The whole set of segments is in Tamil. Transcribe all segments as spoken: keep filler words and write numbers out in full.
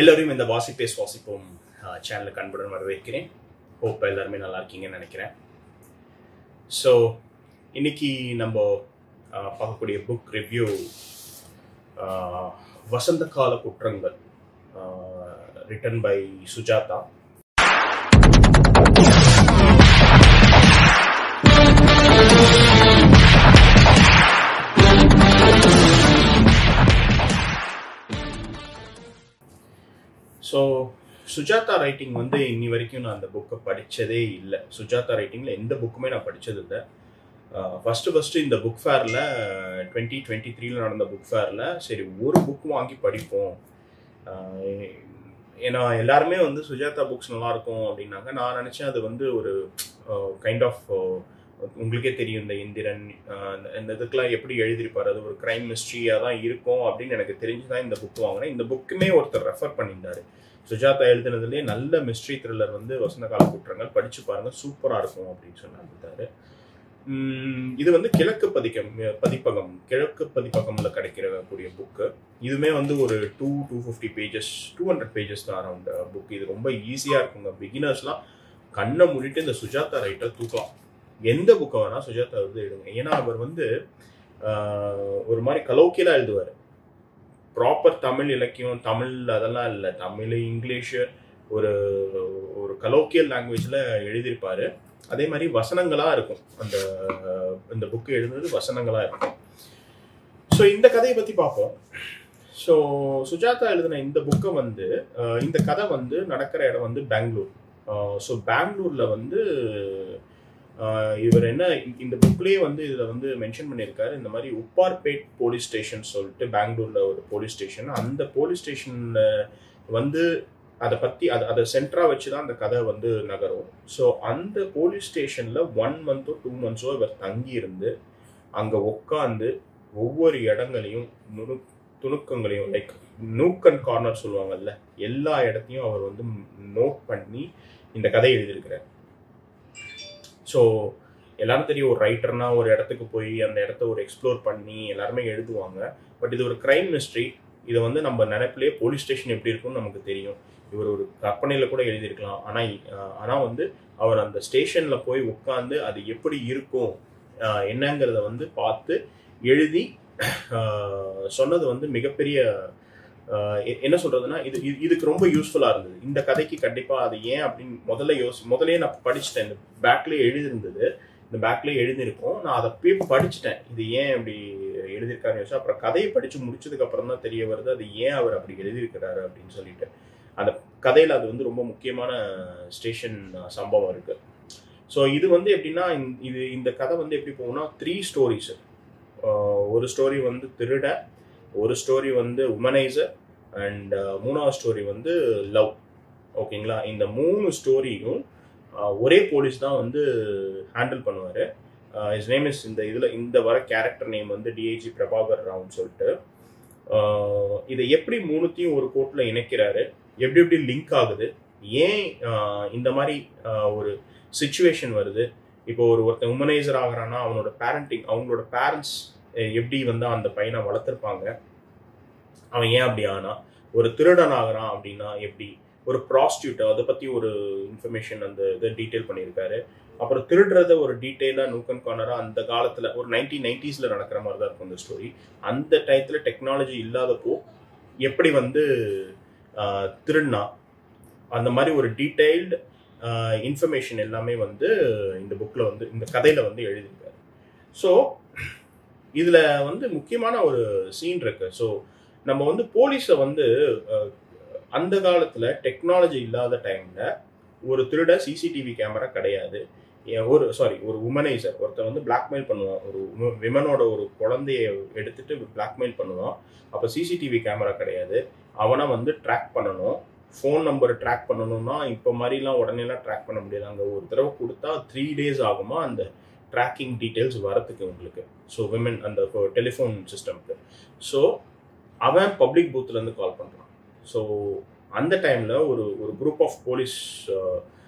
எல்லோரையும் இந்த வாசிப்பே சுவாசிப்போம் சேனலுக்கு அன்புடன் வரவேற்கிறேன். ஹோப் எல்லாருமே நல்லா இருக்கீங்கன்னு நினைக்கிறேன். ஸோ இன்னைக்கு நம்ம பார்க்கக்கூடிய book review Vasantha Kaala Kutrangal, written by Sujatha. So Sujatha writing வந்து இன்னி வரைக்கும் நான் அந்த புக்கை படித்ததே இல்லை. சுஜாதா ரைட்டிங்கில் எந்த புக்குமே நான் படித்தது இல்லை. ஃபஸ்ட்டு ஃபஸ்ட்டு இந்த புக் ஃபேரில் டுவெண்ட்டி டுவெண்ட்டி த்ரீல நடந்த புக் ஃபேரில் சரி ஒரு புக் வாங்கி படிப்போம், ஏன்னா எல்லாருமே வந்து சுஜாதா புக்ஸ் நல்லாயிருக்கும் அப்படின்னாங்க. நான் நினச்சேன் அது வந்து ஒரு கைண்ட் ஆஃப், உங்களுக்கே தெரியும் இந்த இந்திரன் இந்த இதுக்கெலாம் எப்படி எழுதியிருப்பார், அது ஒரு க்ரைம் மிஸ்ட்ரியாக தான் இருக்கும் அப்படின்னு எனக்கு தெரிஞ்சு தான் இந்த புக் வாங்கினேன். இந்த புக்குமே ஒருத்தர் ரெஃபர் பண்ணியிருந்தார். சுஜாதா எழுதுனதுலேயே நல்ல மிஸ்ட்ரி த்ரில்லர் வந்து வசந்த கால குற்றங்கள், படித்து பாருங்கள் சூப்பராக இருக்கும் அப்படின்னு சொன்னாரு. இது வந்து கிழக்கு பதிக்கம் பதிப்பகம் கிழக்கு பதிப்பகம்ல கிடைக்கிற கூடிய புக்கு. இதுவுமே வந்து ஒரு two two fifty pages two hundred pages தான் அரௌண்ட் புக். இது ரொம்ப ஈஸியாக இருக்குங்க. பிகினர்ஸ்லாம் கண்ணை மூடிட்டு இந்த சுஜாதா ரைட்டர் தூக்கலாம். எந்த புக்கை வேணால் சுஜாதா வந்து எழுதுங்க. ஏன்னா அவர் வந்து ஒரு மாதிரி கலோக்கியலாக எழுதுவார். ப்ராப்பர் தமிழ் இலக்கியம், தமிழ் அதெல்லாம் இல்லை, தமிழ் இங்கிலீஷு ஒரு ஒரு கலோக்கியல் லாங்குவேஜில் எழுதியிருப்பார். அதே மாதிரி வசனங்களாக இருக்கும். அந்த இந்த புக்கு எழுதுனது வசனங்களாக இருக்கும். ஸோ இந்த கதையை பற்றி பார்ப்போம். ஸோ சுஜாதா எழுதின இந்த புக்கை வந்து இந்த கதை வந்து நடக்கிற இடம் வந்து பெங்களூர். ஸோ பெங்களூரில் வந்து இவர் என்ன இந்த புக்லேயே வந்து இதில் வந்து மென்ஷன் பண்ணியிருக்காரு. இந்த மாதிரி உப்பார்பேட் போலீஸ் ஸ்டேஷன் சொல்லிட்டு பெங்களூரில் ஒரு போலீஸ் ஸ்டேஷன். அந்த போலீஸ் ஸ்டேஷனில் வந்து அதை பற்றி அதை அதை சென்டராக வச்சு தான் அந்த கதை வந்து நகரும். ஸோ அந்த போலீஸ் ஸ்டேஷனில் ஒன் மந்த்தோ டூ மந்த்ஸோ இவர் தங்கி இருந்து அங்கே உட்காந்து ஒவ்வொரு இடங்களையும் நுணு துணுக்கங்களையும் லைக் நூக் அண்ட் கார்னர் சொல்லுவாங்கல்ல, எல்லா இடத்தையும் அவர் வந்து நோட் பண்ணி இந்த கதையை எழுதியிருக்கிறார். ஸோ எல்லாரும் தெரியும், ஒரு ரைட்டர்னா ஒரு இடத்துக்கு போய் அந்த இடத்த ஒரு எக்ஸ்ப்ளோர் பண்ணி எல்லாருமே எழுதுவாங்க. பட் இது ஒரு க்ரைம் மிஸ்ட்ரி. இதை வந்து நம்ம நினைப்பிலே போலீஸ் ஸ்டேஷன் எப்படி இருக்கும்னு நமக்கு தெரியும். இவர் ஒரு கற்பனையில் கூட எழுதியிருக்கலாம். ஆனால் ஆனால் வந்து அவர் அந்த ஸ்டேஷனில் போய் உட்காந்து அது எப்படி இருக்கும் என்னங்கிறத வந்து பார்த்து எழுதி சொன்னது வந்து மிகப்பெரிய என்ன சொல்றதுன்னா இது இதுக்கு ரொம்ப யூஸ்ஃபுல்லாக இருந்தது. இந்த கதைக்கு கண்டிப்பாக அது ஏன் அப்படின்னு முதல்ல யோசி முதலே நான் படிச்சுட்டேன். இந்த பேக்லேயே எழுதியிருந்தது, இந்த பேக்லேயே எழுதியிருக்கோம். நான் அதை போய் படிச்சுட்டேன், இது ஏன் அப்படி எழுதியிருக்காருன்னு யோசிச்சு அப்புறம் கதையை படித்து முடிச்சதுக்கு அப்புறம் தான் தெரிய வருது அது ஏன் அவர் அப்படி எழுதியிருக்கிறாரு அப்படின்னு சொல்லிட்டு. அந்த கதையில் அது வந்து ரொம்ப முக்கியமான ஸ்டேஷன் சம்பவம் இருக்கு. ஸோ இது வந்து எப்படின்னா இது இந்த கதை வந்து எப்படி போகும்னா த்ரீ ஸ்டோரிஸ். ஒரு ஸ்டோரி வந்து திருட, ஒரு ஸ்டோரி வந்து உமனைசர், அண்ட் மூணாவது ஸ்டோரி வந்து லவ். ஓகேங்களா? இந்த மூணு ஸ்டோரியும் ஒரே போலீஸ் தான் வந்து ஹேண்டில் பண்ணுவார். இஸ் நேம் இஸ் இந்த இதில் இந்த வர கேரக்டர் நேம் வந்து டிஐஜி பிரபாகர் ராவ்னு சொல்லிட்டு. இதை எப்படி மூணுத்தையும் ஒரு கோர்ட்டில் இணைக்கிறாரு, எப்படி எப்படி லிங்க் ஆகுது, ஏன் இந்த மாதிரி ஒரு சிச்சுவேஷன் வருது. இப்போ ஒரு ஒருத்தன் உமனைசர் ஆகிறான்னா அவனோட பேரண்டிங், அவங்களோட பேரண்ட்ஸ் எப்படி வந்து அந்த பையனை வளர்த்துருப்பாங்க, அவன் ஏன் அப்படி ஆனா. ஒரு திருடன் ஆகிறான் அப்படின்னா எப்படி, ஒரு ப்ராஸ்டியூட் அதை பற்றி ஒரு இன்ஃபர்மேஷன் அந்த இதை டீட்டெயில் பண்ணியிருக்காரு. அப்புறம் திருடுறத ஒரு டீட்டெயிலாக நூக்கன் கார்னராக அந்த காலத்தில் ஒரு நைன்டீன் நைன்டிஸில் நடக்கிற மாதிரி தான் இருக்கும் இந்த ஸ்டோரி. அந்த டயத்தில் டெக்னாலஜி இல்லாதப்போ எப்படி வந்து திருடினா அந்த மாதிரி ஒரு டீட்டெயில்டு இன்ஃபர்மேஷன் எல்லாமே வந்து இந்த புக்கில் வந்து இந்த கதையில் வந்து எழுதியிருக்காரு. ஸோ இதில் வந்து முக்கியமான ஒரு சீன் இருக்கு. ஸோ நம்ம வந்து போலீஸை வந்து அந்த காலத்தில் டெக்னாலஜி இல்லாத டைமில் ஒரு திருட, சிசிடிவி கேமரா கிடையாது, ஒரு சாரி ஒரு உமனைசர் ஒருத்தர் வந்து பிளாக்மெயில் பண்ணுவான், ஒரு விமனோட ஒரு குழந்தைய எடுத்துட்டு பிளாக்மெயில் பண்ணுவான். அப்போ சிசிடிவி கேமரா கிடையாது, அவனை வந்து ட்ராக் பண்ணணும். ஃபோன் நம்பர் ட்ராக் பண்ணணும்னா இப்போ மாதிரிலாம் உடனேலாம் ட்ராக் பண்ண முடியாது. அங்கே ஒரு தடவை கொடுத்தா த்ரீ டேஸ் ஆகுமா அந்த ட்ராக்கிங் டீட்டெயில்ஸ் வரத்துக்கு உங்களுக்கு. ஸோ விமன் அந்த டெலிஃபோன் சிஸ்டம்க்கு. ஸோ அவன் பப்ளிக் பூத்துலேருந்து கால் பண்ணுறான். ஸோ அந்த டைமில் ஒரு ஒரு குரூப் ஆஃப் போலீஸ்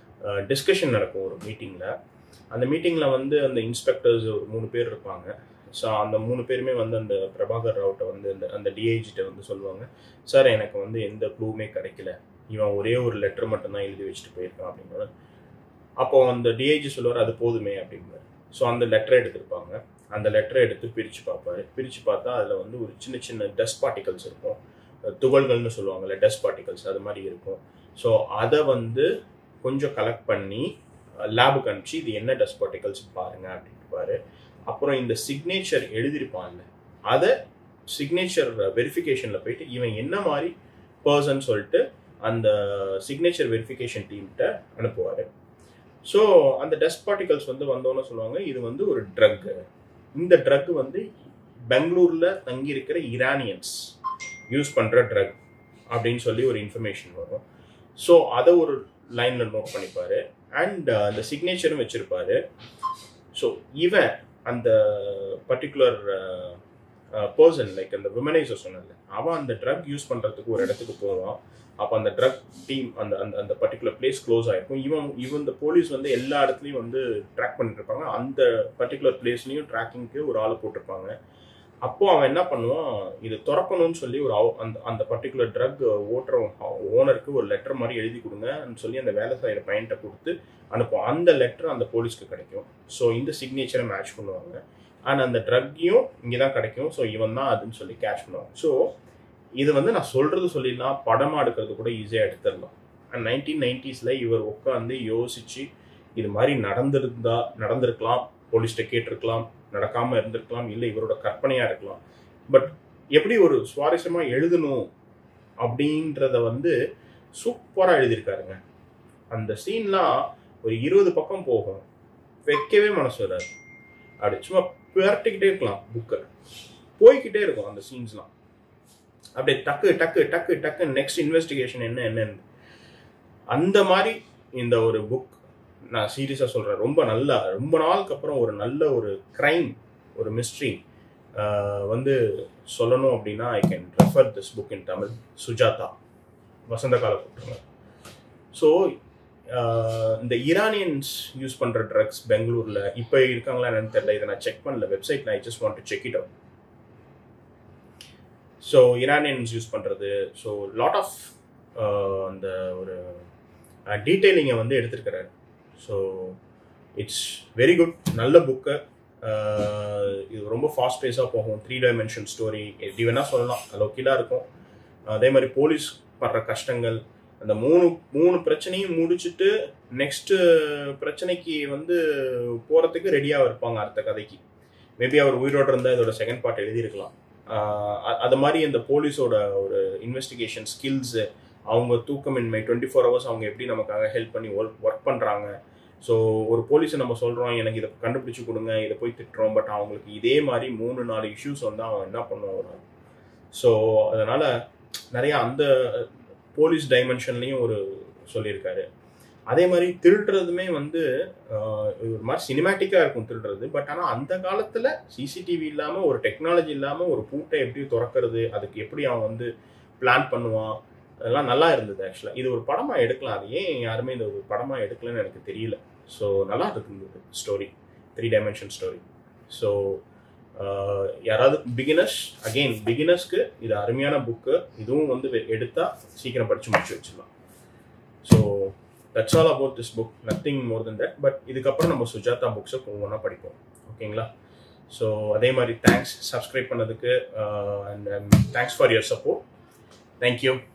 டிஸ்கஷன் நடக்கும் ஒரு மீட்டிங்கில். அந்த மீட்டிங்கில் வந்து அந்த இன்ஸ்பெக்டர்ஸ் ஒரு மூணு பேர் இருப்பாங்க. ஸோ அந்த மூணு பேருமே வந்து அந்த பிரபாகர் ராவ்ட்ட வந்து அந்த அந்த டிஐஜிட்ட வந்து சொல்லுவாங்க, சார் எனக்கு வந்து எந்த க்ளூவுமே கிடைக்கல, இவன் ஒரே ஒரு லெட்டர் மட்டும்தான் எழுதி வச்சுட்டு போயிருக்கான் அப்படின்னா. அப்போ அந்த டிஐஜி சொல்லுவார், அது போதுமே அப்படிங்கிறார். ஸோ அந்த லெட்டரை எடுத்திருப்பாங்க. அந்த லெட்டரை எடுத்து பிரித்து பார்ப்பாரு. பிரித்து பார்த்தா அதில் வந்து ஒரு சின்ன சின்ன டஸ்ட் பார்ட்டிகல்ஸ் இருக்கும், துகள்கள்னு சொல்லுவாங்கள்ல, டஸ்ட் பார்ட்டிகல்ஸ் அது மாதிரி இருக்கும். ஸோ அதை வந்து கொஞ்சம் கலெக்ட் பண்ணி லேபுக்கு அனுப்பிச்சு இது என்ன டஸ்ட் பார்ட்டிகல்ஸ் பாருங்க அப்படின்ட்டுப்பாரு. அப்புறம் இந்த சிக்னேச்சர் எழுதியிருப்பான்ல, அதை சிக்னேச்சர் வெரிஃபிகேஷனில் போயிட்டு இவன் என்ன மாதிரி பர்சன் சொல்லிட்டு அந்த சிக்னேச்சர் வெரிஃபிகேஷன் டீம்கிட்ட அனுப்புவார். ஸோ அந்த டஸ்ட் பார்ட்டிகல்ஸ் வந்து வந்தோன்னு சொல்லுவாங்க, இது வந்து ஒரு ட்ரக்கு, இந்த ட்ரக் வந்து பெங்களூரில் தங்கியிருக்கிற இரானியன்ஸ் யூஸ் பண்ணுற ட்ரக் அப்படின்னு சொல்லி ஒரு இன்ஃபர்மேஷன் வரும். ஸோ அதை ஒரு லைனில் நோட் பண்ணிப்பார். அண்ட் அந்த சிக்னேச்சரும் வச்சுருப்பார். ஸோ இவன் அந்த பர்டிகுலர் பர்சன், லைக் அந்த விமனைசர் சொன்னல, அவன் அந்த ட்ரக் யூஸ் பண்ணுறதுக்கு ஒரு இடத்துக்கு போவான். அப்போ அந்த ட்ரக் டீம் அந்த அந்த அந்த பர்டிகுலர் பிளேஸ் க்ளோஸ் ஆகிருக்கும். இவன் இவன் இந்த போலீஸ் வந்து எல்லா இடத்துலையும் வந்து ட்ராக் பண்ணிட்டு இருப்பாங்க. அந்த பர்டிகுலர் பிளேஸ்லையும் ட்ராக்கிங்க்கு ஒரு ஆளை போட்டிருப்பாங்க. அப்போது அவன் என்ன பண்ணுவான், இது திறக்கணும்னு சொல்லி ஒரு அந்த அந்த பர்டிகுலர் ட்ரக் ஓட்டுற ஓனருக்கு ஒரு லெட்டர் மாதிரி எழுதி கொடுங்கன்னு சொல்லி அந்த வேலை செய்கிற பையன்கிட்ட கொடுத்து அனுப்புவான். அந்த லெட்டர் அந்த போலீஸ்க்கு கிடைக்கும். ஸோ இந்த சிக்னேச்சரை மேட்ச் பண்ணுவாங்க. அண்ட் அந்த ட்ரக்கையும் இங்கே தான் கிடைக்கும். ஸோ இவன் தான் அதுன்னு சொல்லி கேட்ச் பண்ணுவாங்க. ஸோ இது வந்து நான் சொல்கிறது சொல்லிடலாம், படமாக எடுக்கிறது கூட ஈஸியாக எடுத்துடலாம். அண்ட் நைன்டீன் நைன்டிஸில் இவர் உட்காந்து யோசித்து இது மாதிரி நடந்திருந்தா நடந்திருக்கலாம், போலீஸ்கிட்ட கேட்டிருக்கலாம், நடக்காமல் இருந்திருக்கலாம், இல்லை இவரோட கற்பனையாக இருக்கலாம். பட் எப்படி ஒரு சுவாரஸ்யமாக எழுதணும் அப்படின்றத வந்து சூப்பராக எழுதியிருக்காருங்க. அந்த சீன்லாம் ஒரு இருபது பக்கம் போகும், வைக்கவே மனசு வராது. அப்படி சும்மா புரட்டிக்கிட்டே இருக்கலாம், புக்கை போய்கிட்டே இருக்கும் அந்த சீன்ஸ்லாம். அப்படியே டக்கு டக்கு டக்கு டக்கு நெக்ஸ்ட் இன்வெஸ்டிகேஷன் என்ன என்னன்னு அந்த மாதிரி இந்த ஒரு புக் நான் சீரியஸாக சொல்கிறேன். ரொம்ப நல்லா, ரொம்ப நாளுக்கு அப்புறம் ஒரு நல்ல ஒரு க்ரைம், ஒரு மிஸ்ட்ரி வந்து சொல்லணும் அப்படின்னா I can refer this book in Tamil. Sujatha, Vasantha Kaala கூட்டுருங்க. ஸோ இந்த இரானியன்ஸ் யூஸ் பண்ணுற ட்ரக்ஸ் பெங்களூரில் இப்போ இருக்காங்களா என்னன்னு தெரியல, இதை நான் செக் பண்ணல வெப்சைட்டில். I just want to check it out. So Iranians use பண்ணுறது, ஸோ லாட் ஆஃப் அந்த ஒரு டீட்டெயிலிங்கை வந்து எடுத்துருக்கிறாரு. ஸோ இட்ஸ் வெரி குட், நல்ல புக்கு. இது ரொம்ப ஃபாஸ்ட் பேஸாக போகும், த்ரீ டைமென்ஷன் ஸ்டோரி எப்படி வேணால் சொல்லலாம், லோக்கிலாக இருக்கும். அதே மாதிரி போலீஸ் படுற கஷ்டங்கள், அந்த மூணு மூணு பிரச்சனையும் முடிச்சுட்டு நெக்ஸ்ட்டு பிரச்சனைக்கு வந்து போகிறதுக்கு ரெடியாக இருப்பாங்க அடுத்த கதைக்கு. மேபி அவர் உயிரோடு இருந்தால் இதோட செகண்ட் பார்ட் எழுதியிருக்கலாம். அது மாதிரி இந்த போலீஸோட ஒரு இன்வெஸ்டிகேஷன் ஸ்கில்ஸு, அவங்க தூக்கமின்மை, டுவெண்ட்டி ஃபோர் ஹவர்ஸ் அவங்க எப்படி நமக்காக ஹெல்ப் பண்ணி ஒர்க் ஒர்க் பண்ணுறாங்க. ஸோ ஒரு போலீஸை நம்ம சொல்கிறோம், எனக்கு இதை கண்டுபிடிச்சி கொடுங்க, இதை போய் திட்டுறோம், பட் அவங்களுக்கு இதே மாதிரி மூணு நாலு இஷ்யூஸ் வந்து அவன் என்ன பண்ணுவான். ஸோ அதனால் நிறையா அந்த போலீஸ் டைமென்ஷன்லேயும் ஒரு சொல்லியிருக்காரு. அதே மாதிரி திருடுறதுமே வந்து ஒரு மாதிரி சினிமேட்டிக்காக இருக்கும் திருடுறது. பட் ஆனால் அந்த காலத்தில் சிசிடிவி இல்லாமல், ஒரு டெக்னாலஜி இல்லாமல் ஒரு பூட்டை எப்படி திறக்கிறது, அதுக்கு எப்படி அவன் வந்து பிளான் பண்ணுவான், அதெல்லாம் நல்லா இருந்தது. ஆக்சுவலாக இது ஒரு படமாக எடுக்கலாம், அது ஏன் யாருமே இந்த ஒரு படமாக எடுக்கலன்னு எனக்கு தெரியல. ஸோ நல்லா இருந்தது story, three dimension story. So யாராவது பிகினர்ஸ், அகெயின் பிகினர்ஸ்க்கு இது அருமையான புக்கு. இதுவும் வந்து எடுத்தால் சீக்கிரம் படித்து முடிச்சு வச்சிடலாம். So that's all about this book, nothing more than that. But இதுக்கப்புறம் நம்ம சுஜாதா புக்ஸை ஒவ்வொன்றா படிப்போம், ஓகேங்களா? ஸோ அதே மாதிரி தேங்க்ஸ் சப்ஸ்கிரைப் பண்ணதுக்கு, and thanks for your support. Thank you.